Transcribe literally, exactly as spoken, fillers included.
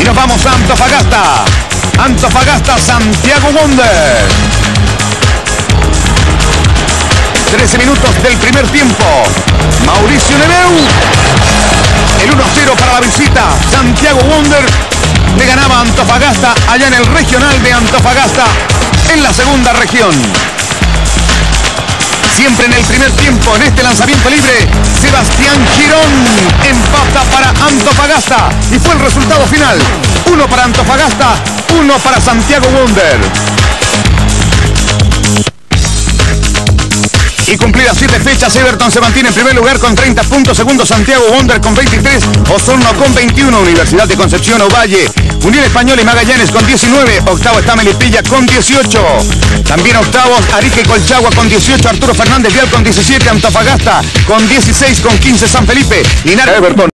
Y nos vamos a Antofagasta. Antofagasta, Santiago Wanderers. trece minutos del primer tiempo. Mauricio Neveu. El uno cero para la visita. Santiago Wanderers le ganaba a Antofagasta allá en el regional de Antofagasta, en la segunda región. Siempre en el primer tiempo, en este lanzamiento libre, Sebastián Girón empata para Antofagasta. Y fue el resultado final. Uno para Antofagasta, uno para Santiago Wanderers. Y cumplidas siete fechas, Everton se mantiene en primer lugar con treinta puntos, segundo Santiago Wanderers con veintitrés, Osorno con veintiuno, Universidad de Concepción Ovalle, Unión Española y Magallanes con diecinueve, octavo está Melipilla con dieciocho, también octavos Arica y Colchagua con dieciocho, Arturo Fernández Vial con diecisiete, Antofagasta con dieciséis, con quince San Felipe, Linares, Everton.